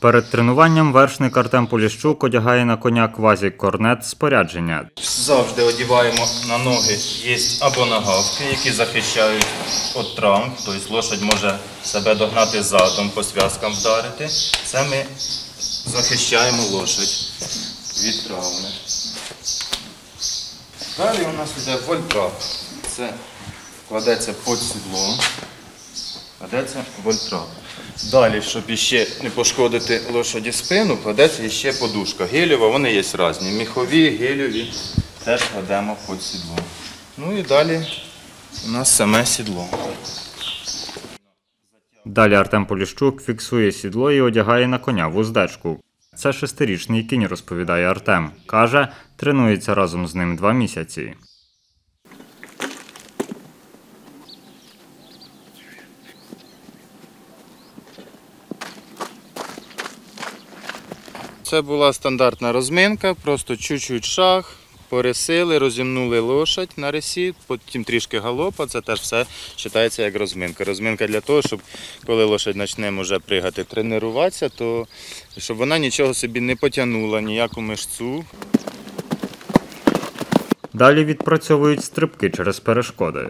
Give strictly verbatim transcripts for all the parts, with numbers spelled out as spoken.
Перед тренуванням вершник Артем Поліщук одягає на коня квазі-корнет спорядження. Завжди одягаємо на ноги, є або нагавки, які захищають від травм, тобто лошадь може себе догнати задом, по зв'язкам вдарити. Це ми захищаємо лошадь від травми. Далі у нас йде вольтрап. Це кладеться під сідло, кладеться вольтрап. Далі, щоб іще не пошкодити лошаді спину, кладеться ще подушка. Гелєва, вони є різні. Міхові, гелєві, теж кладемо під сідло. Ну і далі у нас саме сідло. Далі Артем Поліщук фіксує сідло і одягає на коня вуздечку. Це шестирічний кінь, розповідає Артем. Каже, тренується разом з ним два місяці. Це була стандартна розминка, просто чуть-чуть шаг, порисили, розімнули лошадь на рисі, потім трішки галопа, це теж все вважається як розминка. Розминка для того, щоб коли лошадь почне вже пригати, тренуватися, то щоб вона нічого собі не потягнула, ніяку мишцю. Далі відпрацьовують стрибки через перешкоди.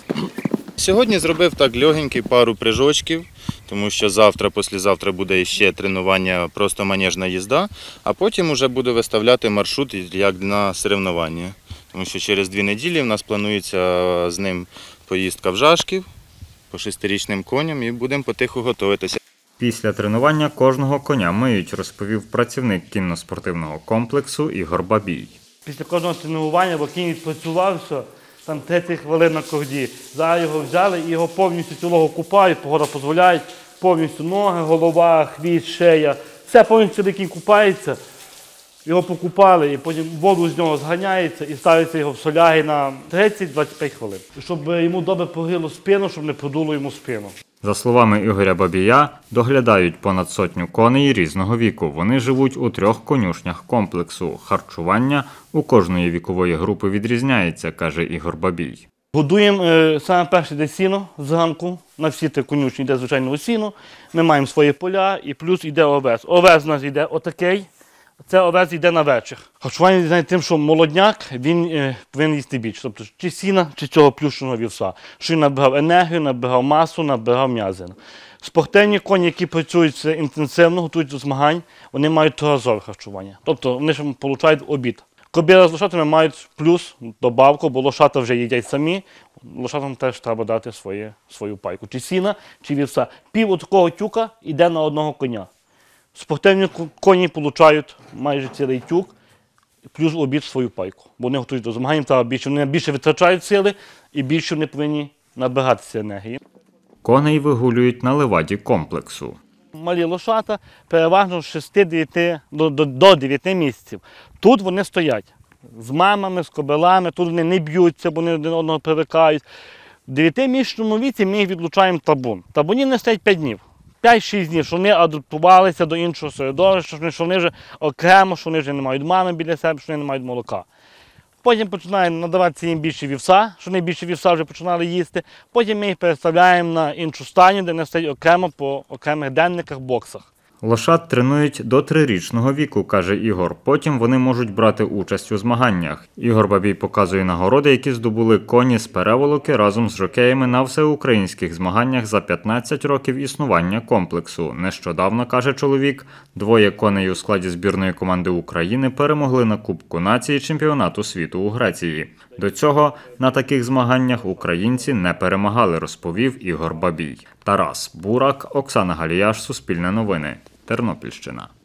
Сьогодні зробив так легенький пару прыжочків, тому що завтра, післязавтра буде ще тренування, просто манежна їзда, а потім вже буду виставляти маршрут як на соревнування. Тому що через дві неділі в нас планується з ним поїздка в Жашків по шестирічним коням і будемо потиху готуватися. Після тренування кожного коня миють, розповів працівник кінно-спортивного комплексу Ігор Бабій. Після кожного тренування, бо кінь відпрацював, все, там тридцять хвилин на ковді. Зараз його взяли і його повністю цілого купають, погода дозволяє, повністю ноги, голова, хвіст, шия. Все повністю кінь купається, його покупали, і потім воду з нього зганяється і ставиться його в соляги на тридцять - двадцять п'ять хвилин. Щоб йому добре погріло спину, щоб не продуло йому спину. За словами Ігоря Бабія, доглядають понад сотню коней різного віку. Вони живуть у трьох конюшнях комплексу. Харчування у кожної вікової групи відрізняється, каже Ігор Бабій. Годуємо, е, саме перше йде сіно зранку, на всі ті конюшні йде звичайно сіно. Ми маємо свої поля і плюс йде овес. Овес у нас йде отакий, це овес йде на вечір. Харчування йде тим, що молодняк, він е, повинен їсти більше. Тобто чи сіна, чи цього плющеного вівса. Що він набирав енергію, набирав масу, набирав м'язин. Спортивні коні, які працюють інтенсивно, готують до змагань, вони мають триразове харчування. Тобто вони ж отримують обід. Кобіла з лошатами мають плюс, добавку, бо лошата вже їдять самі, лошатам теж треба дати своє, свою пайку. Чи сіна, чи вівса. Пів такого тюка йде на одного коня. Спортивні коні отримують майже цілий тюк, плюс обід свою пайку. Бо вони готують до змагань, треба більше, вони більше витрачають сили і більше вони повинні набиратися енергії. Коней вигулюють на леваді комплексу. Малі лошата переважно з шести до, до, до дев'яти місяців. Тут вони стоять з мамами, з кобилами, тут вони не б'ються, бо вони один одного привикають. В дев'ятимісячному віці ми їх відлучаємо в табун. В табуні не стоять п'ять днів. п'ять-шість днів, що вони адаптувалися до іншого середовища, що вони вже окремо, що вони вже не мають мами біля себе, що вони не мають молока. Потім починаємо надаватися їм більше вівса, що вони більше вівса вже починали їсти. Потім ми їх переставляємо на іншу стайню, де вони стоять окремо по окремих денниках, боксах. Лошад тренують до трирічного віку, каже Ігор. Потім вони можуть брати участь у змаганнях. Ігор Бабій показує нагороди, які здобули коні з Переволоки разом з жокеями на всеукраїнських змаганнях за п'ятнадцять років існування комплексу. Нещодавно, каже чоловік, двоє коней у складі збірної команди України перемогли на Кубку нації чемпіонату світу у Греції. До цього на таких змаганнях українці не перемагали, розповів Ігор Бабій. Тарас Бурак, Оксана Галіяш, Суспільне новини, Тернопільщина.